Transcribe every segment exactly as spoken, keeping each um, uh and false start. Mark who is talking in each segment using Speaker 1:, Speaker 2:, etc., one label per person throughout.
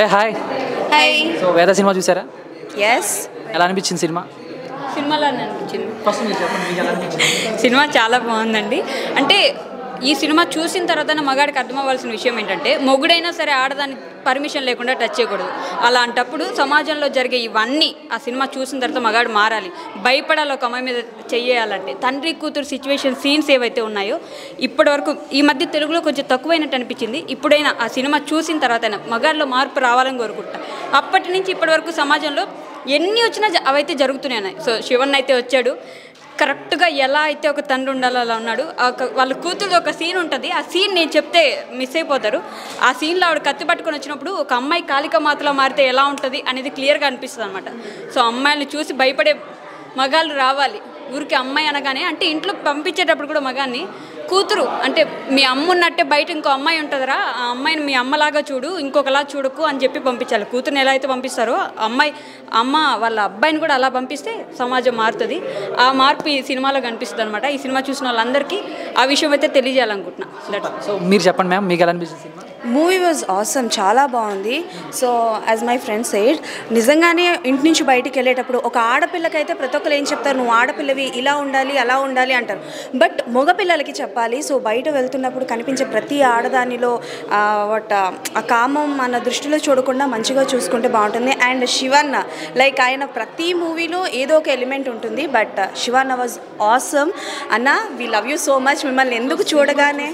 Speaker 1: హే hi
Speaker 2: hi.
Speaker 1: So Veda cinema చూసారా?
Speaker 2: Yes.
Speaker 1: ఎలా అనిపించింది సినిమా?
Speaker 2: సినిమాలో అనిపించింది.
Speaker 1: ఫస్ట్ మీరు చెప్పండి, మీకు ఎలా అనిపించింది?
Speaker 2: సినిమా చాలా బాగుందండి. అంటే ఈ సినిమా చూసిన తర్వాత మగాడికి అర్థమవ్వాల్సిన విషయం ఏంటంటే, మొగుడైనా సరే ఆడదాన్ని పర్మిషన్ లేకుండా టచ్ చేయకూడదు. అలాంటప్పుడు సమాజంలో జరిగే ఇవన్నీ ఆ సినిమా చూసిన తర్వాత మగాడు మారాలి, భయపడాలి. ఒక అమ్మాయి మీద చెయ్యాలంటే తండ్రి కూతురు సిచ్యువేషన్ సీన్స్ ఏవైతే ఉన్నాయో ఇప్పటివరకు ఈ మధ్య తెలుగులో కొంచెం తక్కువైనట్టు అనిపించింది. ఇప్పుడైనా ఆ సినిమా చూసిన తర్వాత మగాడిలో మార్పు రావాలని కోరుకుంటా. అప్పటి నుంచి ఇప్పటి వరకు సమాజంలో ఎన్ని వచ్చినా అవైతే జరుగుతూనే ఉన్నాయి. సో శివన్ అయితే వచ్చాడు, కరెక్ట్గా ఎలా అయితే ఒక తండ్రి ఉండాలో అలా ఉన్నాడు. వాళ్ళ కూతురు ఒక సీన్ ఉంటుంది, ఆ సీన్ నేను చెప్తే మిస్ అయిపోతారు. ఆ సీన్లో ఆవిడ కత్తి పట్టుకొని వచ్చినప్పుడు ఒక అమ్మాయి కాళిక మాతలో మారితే ఎలా ఉంటుంది అనేది క్లియర్గా అనిపిస్తుంది అనమాట. సో అమ్మాయిని చూసి భయపడే మగాళ్ళు రావాలి. ఊరికి అమ్మాయి అనగానే అంటే ఇంట్లో పంపించేటప్పుడు కూడా మగాన్ని కూతురు అంటే మీ అమ్మ ఉన్నట్టే బయట ఇంకో అమ్మాయి ఉంటుందిరా, ఆ అమ్మాయిని మీ అమ్మలాగా చూడు, ఇంకొకలా చూడకు అని చెప్పి పంపించాలి. కూతురుని ఎలా అయితే పంపిస్తారో అమ్మాయి అమ్మ వాళ్ళ అబ్బాయిని కూడా అలా పంపిస్తే సమాజం మారుతుంది. ఆ మార్పు ఈ సినిమాలో కనిపిస్తుంది అనమాట. ఈ సినిమా చూసిన వాళ్ళందరికీ ఆ విషయం అయితే తెలియజేయాలనుకుంటున్నాను.
Speaker 1: సో మీరు చెప్పండి మ్యామ్, మీకు ఎలా అనిపిస్తుంది సినిమా?
Speaker 3: మూవీ వాజ్ ఆసమ్, చాలా బాగుంది. So as my friend side, నిజంగానే ఇంటి నుంచి బయటికి వెళ్ళేటప్పుడు ఒక ఆడపిల్లకైతే ప్రతి ఒక్కరు ఏం చెప్తారు, నువ్వు ఆడపిల్లవి ఇలా ఉండాలి అలా ఉండాలి అంటారు. బట్ మగపిల్లలకి చెప్పాలి. సో బయట వెళ్తున్నప్పుడు కనిపించే ప్రతి ఆడదానిలో వాట్ ఆ కామం మన దృష్టిలో చూడకుండా మంచిగా చూసుకుంటే బాగుంటుంది. అండ్ శివన్న లైక్ ఆయన ప్రతి మూవీలో ఏదో ఒక ఎలిమెంట్ ఉంటుంది. But Shivanna was awesome. అన్న we love you so much. మిమ్మల్ని ఎందుకు చూడగానే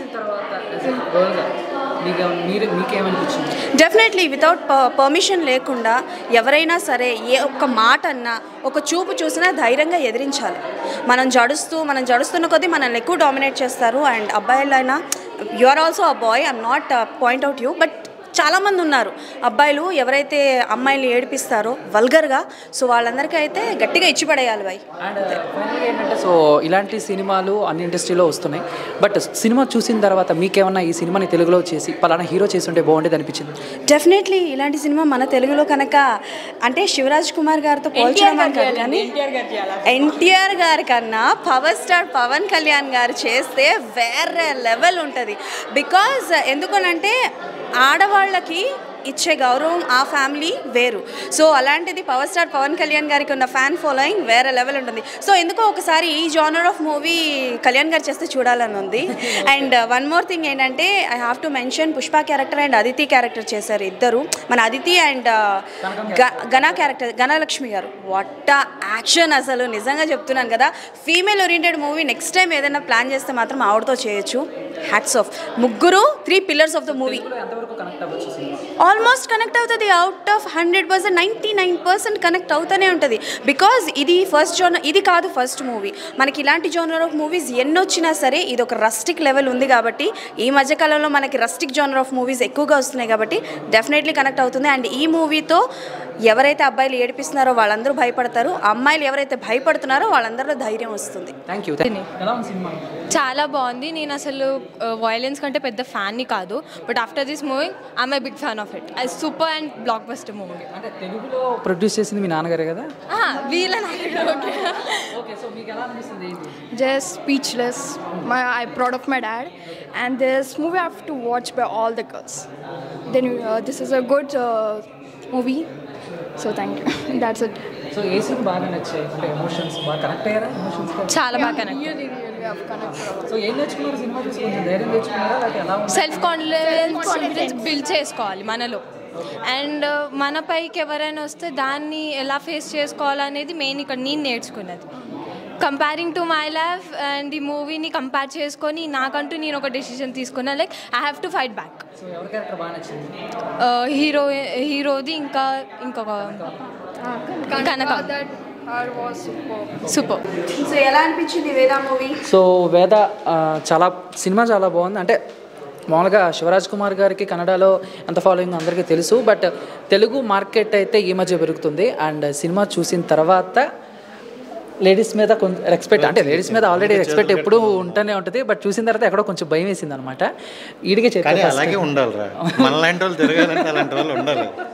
Speaker 3: డెఫినెట్లీ వితౌట్ పర్మిషన్ లేకుండా ఎవరైనా సరే ఏ ఒక్క మాట అన్నా ఒక చూపు చూసినా ధైర్యంగా ఎదిరించాలి. మనం జడుస్తూ మనం జడుస్తున్న కొద్దీ మనల్ని ఎక్కువ డామినేట్ చేస్తారు. అండ్ అబ్బాయిలైనా you are also a boy, I'm not point out you, but చాలామంది ఉన్నారు అబ్బాయిలు ఎవరైతే అమ్మాయిలు ఏడిపిస్తారో వల్గర్గా. సో వాళ్ళందరికీ అయితే గట్టిగా ఇచ్చి పడేయాలి బాయ్.
Speaker 1: అండ్ ఫైనల్గా ఏంటంటే, సో ఇలాంటి సినిమాలు అన్ని ఇండస్ట్రీలో వస్తున్నాయి. బట్ సినిమా చూసిన తర్వాత మీకేమన్నా ఈ సినిమాని తెలుగులో చేసి పలానా హీరో చేసి ఉంటే బాగుండేది అనిపించింది?
Speaker 3: డెఫినెట్లీ ఇలాంటి సినిమా మన తెలుగులో కనుక అంటే శివరాజ్ కుమార్ గారితో పోల్చడం కాదు, కానీ ఎన్టీఆర్ గారి కన్నా పవర్ స్టార్ పవన్ కళ్యాణ్ గారు చేస్తే వేరే లెవెల్ ఉంటుంది. బికాజ్ ఎందుకనంటే ఆడవాళ్ళకి ఇచ్చే గౌరవం ఆ ఫ్యామిలీ వేరు. సో అలాంటిది పవర్ స్టార్ పవన్ కళ్యాణ్ గారికి ఉన్న ఫ్యాన్ ఫాలోయింగ్ వేరే లెవెల్ ఉంటుంది. సో ఎందుకో ఒకసారి ఈ జానర్ ఆఫ్ మూవీ కళ్యాణ్ గారు చేస్తే చూడాలని ఉంది. అండ్ వన్ మోర్ థింగ్ ఏంటంటే I have to mention Pushpa character and Aditi character చేశారు ఇద్దరు. మన అదితి అండ్ గణ క్యారెక్టర్ గణలక్ష్మి గారు, వాట్ యాక్షన్ అసలు. నిజంగా చెప్తున్నాను కదా, female oriented movie next time ఏదైనా ప్లాన్ చేస్తే మాత్రం ఆవిడతో చేయొచ్చు. Hats off. ముగ్గురు three pillars of the movie. Almost connect అవుతుంది. Out of hundred percent ninety nine percent connect అవుతూనే ఉంటుంది. బికాజ్ ఇది ఫస్ట్ జోనర్, ఇది కాదు ఫస్ట్ మూవీ. మనకి ఇలాంటి జోనర్ ఆఫ్ మూవీస్ ఎన్ని వచ్చినా సరే ఇది ఒక రస్టిక్ లెవెల్ ఉంది కాబట్టి, ఈ మధ్యకాలంలో మనకి రస్టిక్ జోనర్ ఆఫ్ మూవీస్ ఎక్కువగా వస్తున్నాయి కాబట్టి డెఫినెట్లీ కనెక్ట్ అవుతుంది. అండ్ ఈ మూవీతో ఎవరైతే అబ్బాయిలు ఏడిపిస్తున్నారో వాళ్ళందరూ భయపడతారు, అమ్మాయిలు ఎవరైతే భయపడుతున్నారో వాళ్ళందరిలో ధైర్యం వస్తుంది.
Speaker 1: Thank you.
Speaker 4: చాలా బాగుంది. నేను అసలు వయలెన్స్ కంటే పెద్ద ఫ్యాన్ని కాదు, but after this movie I'm a big fan of it. అది super and blockbuster movie.
Speaker 1: అంటే తెలుగులో ప్రొడ్యూస్ చేసింది మీ నాన్నగారే కదా?
Speaker 4: వీళ్ళ
Speaker 5: Just speechless. My, I'm proud of my dad, and this movie I have to watch by all the girls. Then uh, this is a good uh, movie. So thank you. That's it.
Speaker 1: So ఏ scene బాగా నచ్చాయి? అంటే emotions బాగా connect అయ్యారా? Emotions
Speaker 4: చాలా బాగా connect.
Speaker 5: Really, really have connected.
Speaker 1: So ఏం నేర్చుకున్నారు సినిమా చూసి? కొంచెం ధైర్యం తెచ్చుకున్నారా లేకపోతే ఎలా?
Speaker 4: సెల్ఫ్ కాన్ఫిడెన్స్ కాన్ఫిడెన్స్ బిల్డ్ చేసుకోవాలి మనలో. అండ్ మన పైకి ఎవరైనా వస్తే దాన్ని ఎలా ఫేస్ చేసుకోవాలనేది మెయిన్ ఇక్కడ నేను నేర్చుకున్నది. Comparing to my life and ఈ మూవీని కంపేర్ చేసుకొని నాకంటూ నేను ఒక డెసిషన్ తీసుకున్నా, like I have to fight back.
Speaker 1: So ఎవరి క్యారెక్టర్ బాగా నచ్చింది?
Speaker 4: హీరో హీరోది ఇంకా ఇంకొక కనక సూపర్.
Speaker 3: సో ఎలా అనిపించింది వేద మూవీ?
Speaker 1: సో వేద చాలా సినిమా చాలా బాగుంది. అంటే మామూలుగా శివరాజ్ కుమార్ గారికి కన్నడలో ఎంత ఫాలోయింగ్ అందరికీ తెలుసు, బట్ తెలుగు మార్కెట్ అయితే ఈ మధ్య పెరుగుతుంది. అండ్ సినిమా చూసిన తర్వాత లేడీస్ మీద కొంచెం రెస్పెక్ట్, అంటే లేడీస్ మీద ఆల్రెడీ రెస్పెక్ట్ ఎప్పుడు ఉంటూనే ఉంటుంది, బట్ చూసిన తర్వాత ఎక్కడో కొంచెం భయం వేసింది అనమాట. ఈడికే చెప్పాలి,
Speaker 6: అలాగే ఉండాలి రా, మనలాంటి వాళ్ళు తిరగాలంటే అలాంటి వాళ్ళు ఉండాలి.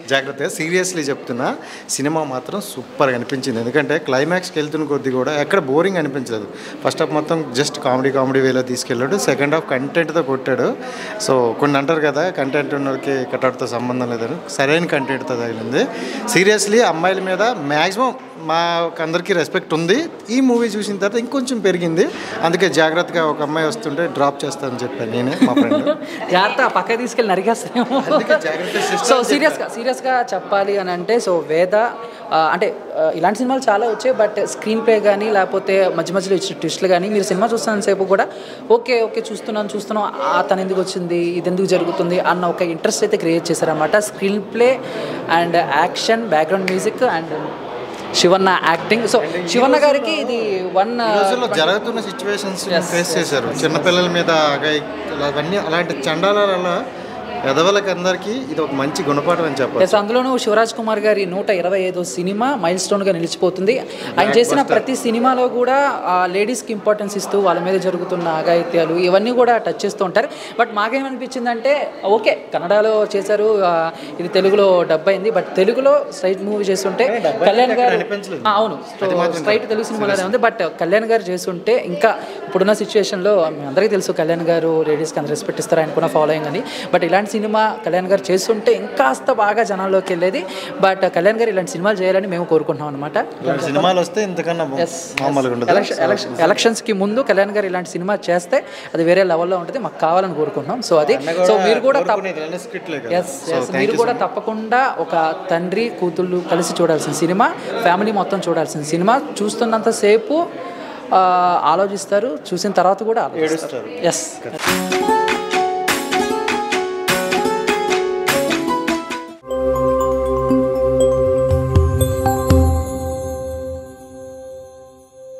Speaker 6: జాగ్రత్తగా సీరియస్లీ చెప్తున్నా, సినిమా మాత్రం సూపర్గా అనిపించింది. ఎందుకంటే క్లైమాక్స్కి వెళ్తున్న కొద్దీ కూడా ఎక్కడ బోరింగ్ అనిపించలేదు. ఫస్ట్ హాఫ్ మొత్తం జస్ట్ కామెడీ కామెడీ వేలో తీసుకెళ్ళాడు, సెకండ్ హాఫ్ కంటెంట్తో కొట్టాడు. సో కొన్ని అంటారు కదా కంటెంట్ ఉన్నోళ్ళకి కట్అవుట్తో సంబంధం లేదని, సరైన కంటెంట్తో తగిలింది. సీరియస్లీ అమ్మాయిల మీద మ్యాక్సిమం మా అందరికీ రెస్పెక్ట్ ఉంది. ఈ మూవీ చూసిన తర్వాత ఇంకొంచెం పెరిగింది. అందుకే జాగ్రత్తగా ఒక అమ్మాయి వస్తుంటే డ్రాప్ చేస్తానని చెప్పాను నేనే, మా ఫ్రెండ్.
Speaker 1: జాగ్రత్త పక్క తీసుకెళ్ళి నరిగేస్తాము. సో సీరియస్గా సీరియస్గా చెప్పాలి అని అంటే, సో వేద అంటే ఇలాంటి సినిమాలు చాలా వచ్చాయి, బట్ స్క్రీన్ ప్లే కానీ లేకపోతే మధ్య మధ్యలో ఇచ్చిన ట్విస్ట్లు కానీ మీరు సినిమా చూస్తున్నంతసేపు కూడా ఓకే ఓకే చూస్తున్నాను చూస్తున్నాం తను ఎందుకు వచ్చింది, ఇది ఎందుకు జరుగుతుంది అన్న ఒక ఇంట్రెస్ట్ అయితే క్రియేట్ చేశారన్నమాట. Screen play and action, background music and Shivanna acting. So Shivanna గారికి ఇది వన్
Speaker 6: రోజుల్లో జరుగుతున్న సిచ్యువేషన్స్ ఫేస్ చేశారు. చిన్నపిల్లల మీద అవన్నీ అలాంటి చండాల ఎదవలకి అందరికీ ఇది ఒక మంచి గుణపాఠం అని చెప్పాలి.
Speaker 1: అందులోనూ శివరాజ్ కుమార్ గారి నూట ఇరవై ఐదో సినిమా మైల్ స్టోన్గా నిలిచిపోతుంది. ఆయన చేసిన ప్రతి సినిమాలో కూడా లేడీస్కి ఇంపార్టెన్స్ ఇస్తూ వాళ్ళ మీద జరుగుతున్న అఘాయిత్యాలు ఇవన్నీ కూడా టచ్ చేస్తూ ఉంటారు. బట్ మాకేమనిపించిందంటే ఓకే కన్నడలో చేశారు, ఇది తెలుగులో డబ్ అయింది, బట్ తెలుగులో స్ట్రైట్ మూవీ చేస్తుంటే కళ్యాణ్ గారు అవును స్ట్రైట్ తెలుగు సినిమాలోనే ఉంది. బట్ కళ్యాణ్ గారు చేస్తుంటే ఇంకా ఇప్పుడున్న సిచ్యువేషన్లో అందరికీ తెలుసు కళ్యాణ్ గారు లేడీస్కి అంత రెస్పెక్ట్ ఇస్తారు, ఆయనకున్న ఫాలోయింగ్ అని. బట్ ఇలాంటి సినిమా కళ్యాణ్ గారు చేస్తుంటే ఇంకాస్త బాగా జనాల్లోకి వెళ్ళేది. బట్ కళ్యాణ్ గారు ఇలాంటి సినిమాలు చేయాలని మేము కోరుకుంటున్నాం అనమాట.
Speaker 6: సినిమాలు వస్తే ఇంతకన్నా
Speaker 1: ఎలక్షన్స్కి ముందు కళ్యాణ్ గారు ఇలాంటి సినిమా చేస్తే అది వేరే లెవెల్లో ఉంటుంది, మాకు కావాలని కోరుకుంటున్నాం. సో అది సో మీరు కూడా ఎస్ మీరు కూడా తప్పకుండా ఒక తండ్రి కూతుళ్ళు కలిసి చూడాల్సిన సినిమా, ఫ్యామిలీ మొత్తం చూడాల్సిన సినిమా. చూస్తున్నంతసేపు ఆలోచిస్తారు, చూసిన తర్వాత కూడా ఆలోచిస్తారు. ఎస్.